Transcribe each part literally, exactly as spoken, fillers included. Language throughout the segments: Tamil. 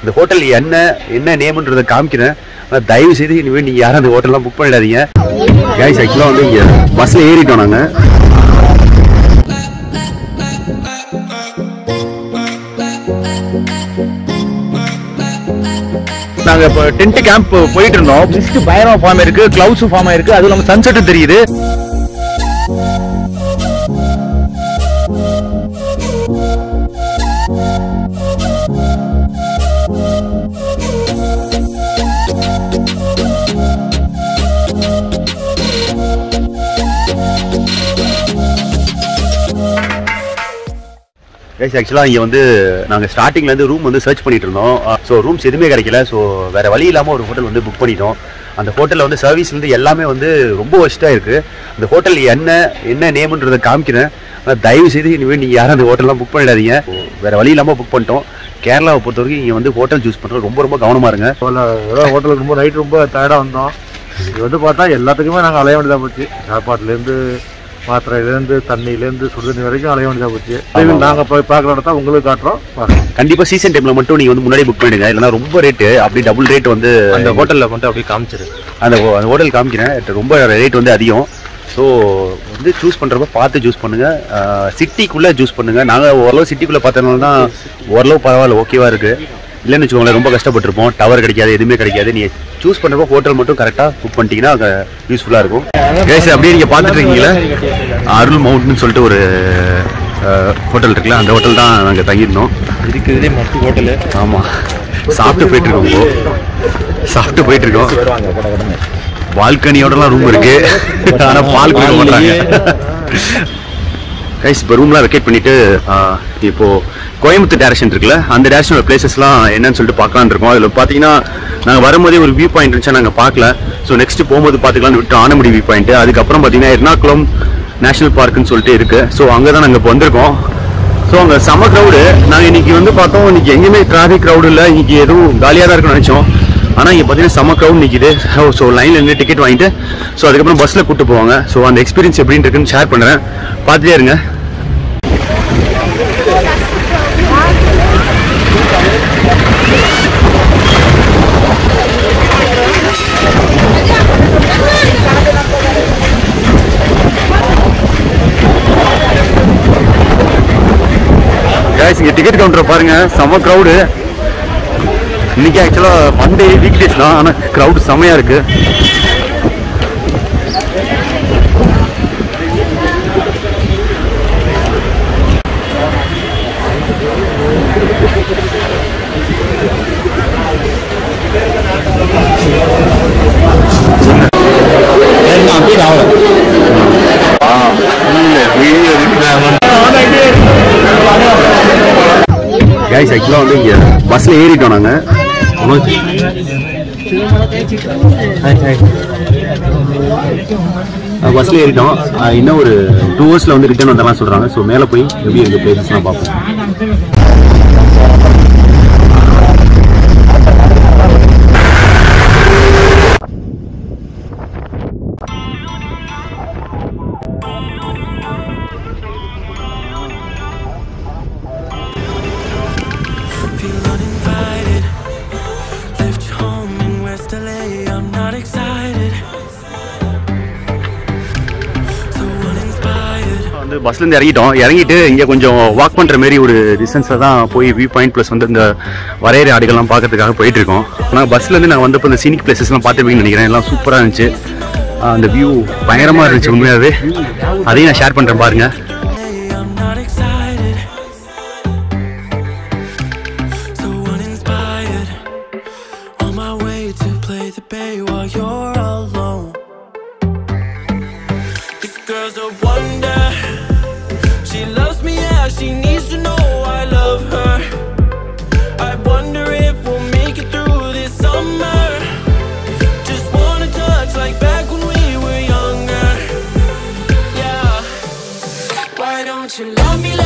இந்த ஹோட்டல் என்ன என்ன நேம்ன்றதை காமிக்கிறேன். ஆனால் தயவு செய்து இனிமேல் நீங்கள் யாரும் அந்த ஹோட்டல்லாம் புக் பண்ணிடாதீங்க. கைஸ் ஆக்சுவலாக வந்து இங்கே பஸ்ஸில் ஏறிட்டோம் நாங்கள். நாங்கள் இப்போ டென்ட் கேம்ப் போயிட்டு இருந்தோம். மிஸ்ட் பயங்கரமாக ஃபார்ம் ஆயிருக்கு, கிளவுட்ஸும் ஃபார்ம் ஆயிருக்கு, அதுவும் இல்லாமல் சன்செட்டும் தெரியுது. கைஸ் ஆக்சுவலாக இங்கே வந்து நாங்கள் ஸ்டார்டிங்லேருந்து ரூம் வந்து சர்ச் பண்ணிட்டு இருந்தோம். ஸோ ரூம்ஸ் எதுவுமே கிடைக்கல. ஸோ வேறு வழி இல்லாமல் ஒரு ஹோட்டல் வந்து புக் பண்ணிட்டோம். அந்த ஹோட்டலில் வந்து சர்வீஸ்லேருந்து எல்லாமே வந்து ரொம்ப ஒஸ்ட்டாக இருக்குது. அந்த ஹோட்டல் என்ன என்ன நேம்ன்றதை காமிக்கிறேன். ஆனால் தயவு செய்து இனிமேல் நீங்கள் யாரும் அந்த ஹோட்டல்லாம் புக் பண்ணிடாதீங்க. வேறு வழி இல்லாமல் புக் பண்ணிட்டோம். கேரளாவை பொறுத்த வரைக்கும் இங்கே வந்து ஹோட்டல் சூஸ் பண்ணுறது ரொம்ப ரொம்ப கவனமாக இருங்க. ஏதோ ஹோட்டலுக்கு ரொம்ப நைட் ரொம்ப டயர்டாக வந்தோம். இது வந்து பார்த்தா எல்லாத்துக்குமே நாங்கள் அலைய வேண்டியதாக போச்சு. சாப்பாட்டுலேருந்து மாத்திரையிலேருந்து தண்ணியிலேருந்து சுடுதண்ணி வரைக்கும் அலைய வேண்டியதாக போச்சு. நாங்கள் போய் பார்க்குற இடத்த உங்களுக்கு காட்டுறோம். கண்டிப்பாக சீசன் டைமில் மட்டும் நீங்கள் வந்து முன்னாடி புக் பண்ணிடுங்க. இல்லைனா ரொம்ப ரேட்டு அப்படி டபுள் ரேட் வந்து அந்த ஹோட்டலில் மட்டும் அப்படியே காமிச்சிரு. அந்த அந்த ஹோட்டல் காமிக்கிறேன். ரொம்ப ரேட் வந்து அதிகம். ஸோ வந்து சூஸ் பண்ணுறப்ப பார்த்து சூஸ் பண்ணுங்கள். சிட்டிக்குள்ளே சூஸ் பண்ணுங்கள். நாங்கள் ஓரளவு சிட்டிக்குள்ளே பார்த்ததுனால தான் ஓரளவு பரவாயில்ல, ஓகேவாக இருக்குது. இல்லைன்னு வச்சுக்கோங்களேன், ரொம்ப கஷ்டப்பட்டிருப்போம். டவர் கிடைக்காது, எதுவுமே கிடைக்காது. நீங்கள் சூஸ் பண்ணுறப்போ ஹோட்டல் மட்டும் கரெக்டாக புக் பண்ணிட்டீங்கன்னா அது யூஸ்ஃபுல்லாக இருக்கும். கைஸ் அப்படியே நீங்கள் பார்த்துட்டு இருக்கீங்களா, அருள் மவுண்ட்னு சொல்லிட்டு ஒரு ஹோட்டல் இருக்குல்ல, அந்த ஹோட்டல் தான் நாங்கள் தங்கியிருந்தோம். இருக்கிறதுலே மற்ற ஹோட்டலு. ஆமாம், சாப்பிட்டு போயிட்டுருக்கோம். இப்போ சாப்பிட்டு போயிட்டுருக்கோம். பால்கனியோடலாம் ரூம் இருக்குது, ஆனால் பால் கொடுக்க மாட்டாங்க. கைஸ் இப்போ ரூம்லாம் வெக்கேட் பண்ணிவிட்டு இப்போது கோயம்புத்தூர் டேரக்ஷன் இருக்குல்ல, அந்த டேரக்ஷனோட பிளேசஸ்லாம் என்னன்னு சொல்லிட்டு பார்க்கலான்னு இருக்கோம். அதில் பார்த்தீங்கன்னா நாங்கள் வரும்போதே ஒரு வியூ பாயிண்ட் இருந்துச்சா நாங்கள் பார்க்கல. ஸோ நெக்ஸ்ட்டு போகும்போது பார்த்துக்கலான்னு விட்டு ஆனமுடி வியூ பாயிண்ட்டு. அதுக்கப்புறம் பார்த்தீங்கன்னா எர்ணாகுளம் நேஷனல் பார்க்குன்னு சொல்லிட்டு இருக்குது. ஸோ அங்கே தான் நாங்கள் இப்போ வந்திருக்கோம். ஸோ அங்கே செம க்ரௌடு. நாங்கள் இன்றைக்கி வந்து பார்த்தோம், இன்றைக்கி எங்கேயுமே டிராஃபிக் க்ரௌடு இல்லை. இன்றைக்கி எதுவும் காலியாக தான் இருக்குன்னு நினச்சோம். ஆனால் இங்கே பார்த்தீங்கன்னா செம க்ரௌட் நிற்கிது. ஸோ லைனில் நின்று டிக்கெட் வாங்கிட்டு ஸோ அதுக்கப்புறம் பஸ்ஸில் கூப்பிட்டு போவாங்க. ஸோ அந்த எக்ஸ்பீரியன்ஸ் எப்படின்னு இருக்குன்னு ஷேர் பண்ணுறேன், பார்த்துட்டே இருங்க. இங்கே டிக்கெட் கவுண்டரை பாருங்க, செம க்ரௌடு. இன்னைக்கு ஆக்சுவலாக மண்டே வீக் டேஸ் தான், ஆனால் க்ரௌட் செமையாக இருக்கு. கைஸ் ஆக்சுவலாக வந்து இங்கே பஸ்ஸில் ஏறிட்டோம் நாங்கள். பஸ்ஸில் ஏறிட்டோம். இன்னும் ஒரு டூ ஹவர்ஸில் வந்து ரிட்டர்ன் வந்தெல்லாம் சொல்கிறாங்க. ஸோ மேலே போய் எப்படி இருக்க பிளேசஸ்லாம் பார்ப்போம். வந்து பஸ்லேருந்து இறங்கிட்டோம். இறங்கிட்டு இங்கே கொஞ்சம் வாக் பண்ணுற மாரி ஒரு டிஸ்டன்ஸில் தான் போய் வியூ பாயிண்ட் ப்ளஸ் வந்து இந்த வரையறை ஆடுகள்லாம் பார்க்கறதுக்காக போயிட்டுருக்கோம். ஆனால் பஸ்லேருந்து நான் வந்தப்போ இந்த சீனிக் பிளேசஸ்லாம் பார்த்துருப்பீங்கன்னு நினைக்கிறேன். எல்லாம் சூப்பராக இருந்துச்சு. அந்த வியூ பயங்கரமாக இருந்துச்சு உண்மையாகவே. அதையும் நான் ஷேர் பண்ணுறேன் பாருங்கள். Don't you love me like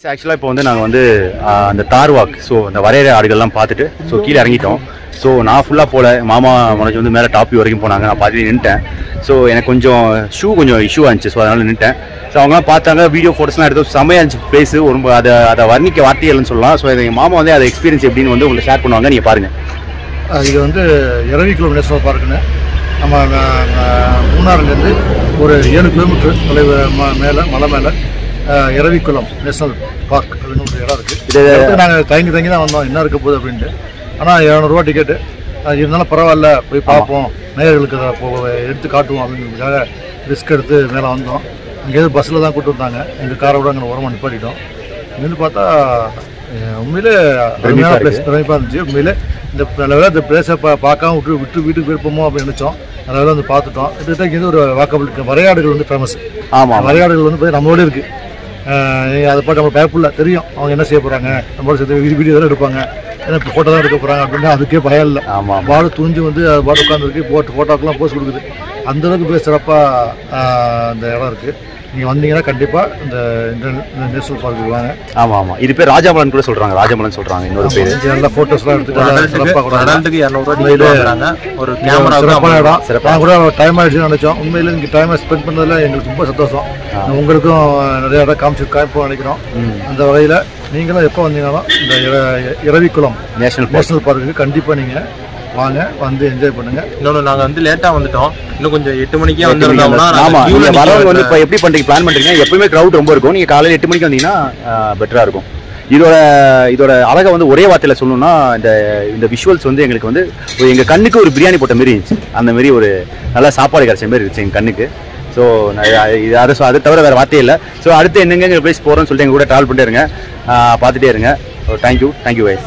ஆக்சுவலாக இப்போ வந்து நாங்கள் வந்து அந்த தார் வாக் ஸோ அந்த வரைகிற ஆடுகள்லாம் பார்த்துட்டு ஸோ கீழே இறங்கிட்டோம். ஸோ நான் ஃபுல்லாக போகல, மாமா மனோஜ் வந்து மேலே டாப் வரைக்கும் போனாங்க, நான் பாதி நின்ட்டேன். ஸோ எனக்கு கொஞ்சம் ஷூ கொஞ்சம் இஷ்யூ ஆச்சு, ஸோ அதனால் நின்ட்டேன். ஸோ அவங்களாம் பார்த்தாங்க, வீடியோ ஃபோட்டோஸ்லாம் எடுத்து செம்மையாக இருந்துச்சு பிளேஸு, ரொம்ப அதை அதை வர்ணிக்க வார்த்தைகள்னு சொல்லலாம். ஸோ எங்கள் மாமா வந்து அதை எக்ஸ்பீரியன்ஸ் எப்படின்னு வந்து உங்களுக்கு ஷேர் பண்ணுவாங்க, நீங்கள் பாருங்கள். இது வந்து இரவிக்குளம் நேஷனல் பார்க்குன்னு நம்ம மூணாறுலேருந்து ஒரு ஏழு கிலோமீட்டர் தொலைவு மேலே மலை மேலே இரவிக்குளம் நேஷனல் பார்க் அப்படின்னு ஒரு இடம் இருக்குது. இது நாங்கள் தங்கி தங்கி தான் வந்தோம், என்ன இருக்க போகுது அப்படின்ட்டு. ஆனால் இரநூறுவா டிக்கெட்டு, இருந்தாலும் பரவாயில்ல போய் பார்ப்போம், நேயர்களுக்கு அதை போ எடுத்து காட்டுவோம் அப்படிங்கிறதுக்காக ரிஸ்க் எடுத்து மேலே வந்தோம். அங்கேருந்து பஸ்ஸில் தான் கூப்பிட்டு வந்தாங்க, எங்கள் காரை விட அங்கே ஓரமாக நிப்பாட்டிட்டோம். இங்கேருந்து பார்த்தா உண்மையிலே அருமையான பிளேஸ், பிரமிப்பாக இருந்துச்சு. உண்மையிலே இந்த லெவலில் இந்த பிளேஸை பா பார்க்காம விட்டு விட்டு வீட்டுக்கு போயிருப்போமோ அப்படின்னு நினச்சோம். அதனால வந்து பார்த்துட்டோம். கிட்டத்தட்ட இங்கே ஒரு வாக்கபிள் வரையாடுகள் வந்து ஃபேமஸ். ஆமாம், வரையாடுகள் வந்து போய் நம்மளோட இருக்குது. அதை பார்த்து நம்ம பயப்புள்ள தெரியும் அவங்க என்ன செய்ய போகிறாங்க, நம்மளோட சேர்த்து வீடியோ தான் எடுப்பாங்க, ஏன்னா இப்போ ஃபோட்டோ தான் எடுக்க போகிறாங்க அப்படின்னா அதுக்கே பயம் இல்லை. ஆமாம், பாடு துணிஞ்சு வந்து அது பாடு உட்காந்துருக்கு, போட்டு ஃபோட்டோக்கெல்லாம் போஸ்ட் கொடுக்குது. அந்தளவுக்கு போய் சிறப்பாக அந்த இடம் இருக்குது. நீங்கள் வந்தீங்கன்னா கண்டிப்பாக இந்த நேஷனல் பார்க்கு வாங்க. ஆமாம் ஆமாம், இது பேர் ராஜாமலன் கூட சொல்கிறாங்க, ராஜாமலன் சொல்கிறாங்க இன்னொரு பேர். நல்லா ஃபோட்டோஸ்லாம் எடுத்துக்கலாம், சிறப்பாக கூட ஒரு கேமரா சிறப்பான இடம். சிறப்பாக கூட டைம் ஆகிடுச்சுன்னு நினச்சோம். உண்மையில் இங்கே டைமை ஸ்பெண்ட் பண்ணதில் எங்களுக்கு ரொம்ப சந்தோஷம். உங்களுக்கும் நிறைய இடம் காமிச்சு காமிப்போம் நினைக்கிறோம். அந்த வகையில் நீங்களும் எப்போ வந்தீங்கன்னாலும் இந்த இரவிக்குளம் நேஷனல் நேஷனல் பார்க்குக்கு கண்டிப்பாக நீங்கள் வாங்க, வந்து என்ஜாய் பண்ணுங்க. இன்னொன்று நாங்கள் வந்து லேட்டாக வந்துட்டோம், இன்னும் கொஞ்சம் எட்டு மணிக்கே வந்துருந்தோம்னா. ஆமாம், நீங்கள் வரவங்க வந்து இப்போ எப்படி பண்ணுறீங்க பிளான் பண்ணுறீங்க, எப்பவுமே க்ரௌட் ரொம்ப இருக்கும். நீங்கள் காலையில் எட்டு மணிக்கு வந்தீங்கன்னா பெட்டராக இருக்கும். இதோட இதோட அழகை வந்து ஒரே வார்த்தையில் சொல்லணும்னா, இந்த இந்த விஷுவல்ஸ் வந்து எங்களுக்கு வந்து எங்கள் கண்ணுக்கு ஒரு பிரியாணி போட்ட மாரி இருந்துச்சு. அந்த மாரி ஒரு நல்லா சாப்பாடு கிடைச்ச மாரி இருந்துச்சு எங்கள் கண்ணுக்கு. ஸோ இது அதை அதை தவிர வேறு வார்த்தையே இல்லை. ஸோ அடுத்து என்னங்க பிளேஸ் போகிறோன்னு சொல்லிட்டு எங்கள் கூட ட்ராவல் பண்ணிட்டே இருங்க, பார்த்துட்டே இருங்க. So thank you thank you wise.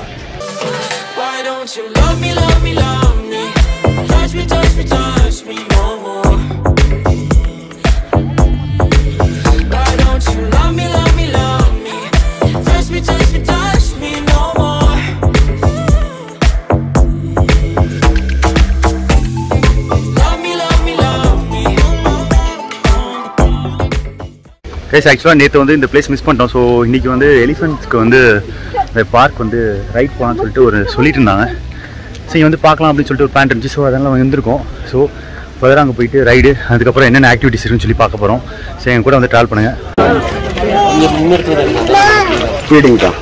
Guys ஆக்சுவலாக நேற்று வந்து இந்த பிளேஸ் மிஸ் பண்ணிட்டோம். ஸோ இன்றைக்கி வந்து எலிஃபெண்ட்ஸ்க்கு வந்து இந்த பார்க் வந்து ரைட் போகலான்னு சொல்லிட்டு ஒரு சொல்லிட்டு இருந்தாங்க. ஸோ இங்கே வந்து பார்க்கலாம் அப்படின்னு சொல்லிட்டு ஒரு பிளான் இருந்துச்சு. ஸோ அதெல்லாம் வந்திருக்கோம். ஸோ ஃபர்தராக அங்கே போயிட்டு ரைடு, அதுக்கப்புறம் என்னென்ன ஆக்டிவிட்டிஸ் இருக்குன்னு சொல்லி பார்க்க போகிறோம். ஸோ என் கூட வந்து ட்ராவல் பண்ணுங்கள். ஃபீடிங் தான்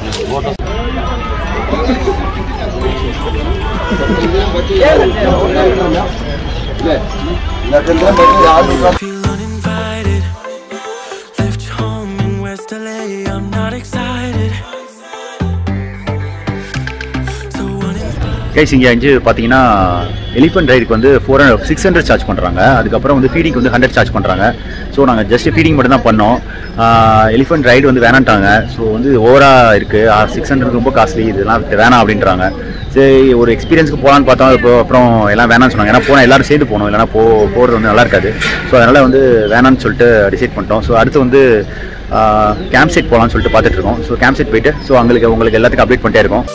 கைஸ். இங்கே அஞ்சு பார்த்தீங்கன்னா எலிஃபென்ட் ரைடுக்கு வந்து four hundred six hundred charge பண்ணுறாங்க. அதுக்கப்புறம் வந்து ஃபீடிங்க்கு வந்து ஹண்ட்ரட் சார்ஜ் பண்ணுறாங்க. ஸோ நாங்கள் ஜஸ்ட் ஃபீடிங் மட்டும் தான் பண்ணோம். எலிஃபென்ட் ரைடு வந்து வேணான்ட்டாங்க. ஸோ வந்து ஓவராக இருக்குது, சிக்ஸ் ஹண்ட்ரட் ரொம்ப காஸ்ட்லி, இதெல்லாம் வேணாம் அப்படின்றாங்க. சரி ஒரு எக்ஸ்பீரியன்ஸ்க்கு போகலான்னு பார்த்தோம். இப்போ அப்புறம் எல்லாம் வேணான்னு சொன்னாங்க. ஏன்னா போனால் எல்லோரும் சேர்ந்து போகணும், இல்லைனா போ போகிறது வந்து நல்லா இருக்காது. ஸோ அதனால் வந்து வேணான்னு சொல்லிட்டு டிசைட் பண்ணிட்டோம். ஸோ அடுத்து வந்து கேம்ப் சைட் போகலான்னு சொல்லிட்டு பார்த்துட்டு இருக்கோம். ஸோ கேம்ப் சைட் போயிட்டு ஸோ உங்களுக்கு உங்களுக்கு எல்லாத்துக்கும் அப்டேட் பண்ணிட்டே இருக்கோம்.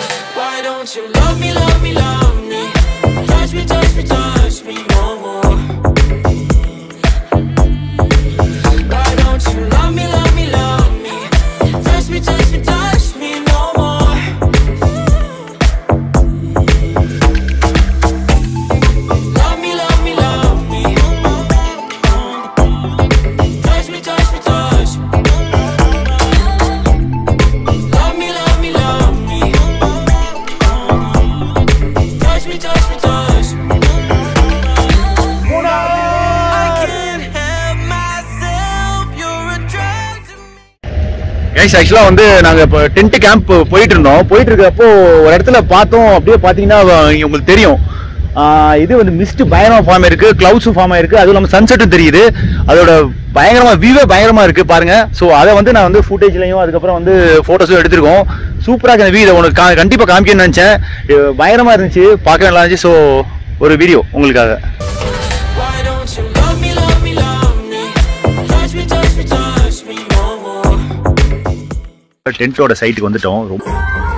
ஆக்சுவலாக வந்து நாங்கள் இப்போ டென்ட் கேம்ப் போயிட்டு இருந்தோம். போயிட்டு இருக்கப்போ ஒரு இடத்துல பார்த்தோம், அப்படியே பார்த்தீங்கன்னா உங்களுக்கு தெரியும், இது வந்து மிஸ்ட் பயங்கரமாக ஃபார்ம் ஆயிருக்கு, கிளவுட்ஸும் ஃபார்ம் ஆயிருக்கு, அதுவும் இல்லாமல் சன்செட்டும் தெரியுது. அதோட பயங்கரமாக வியூவே பயங்கரமாக இருக்குது பாருங்கள். ஸோ அதை வந்து நான் வந்து ஃபுட்டேஜ்லையும் அதுக்கப்புறம் வந்து ஃபோட்டோஸும் எடுத்துருக்கோம். சூப்பராக இருக்குது வீடியோ, உனக்கு கா கண்டிப்பாக காமிக்கணும்னு நினச்சேன். பயங்கரமாக இருந்துச்சு, பார்க்க நல்லா இருந்துச்சு. ஸோ ஒரு வீடியோ உங்களுக்காக. டென்ட்டோட சைட்டுக்கு வந்துட்டோம். ரொம்ப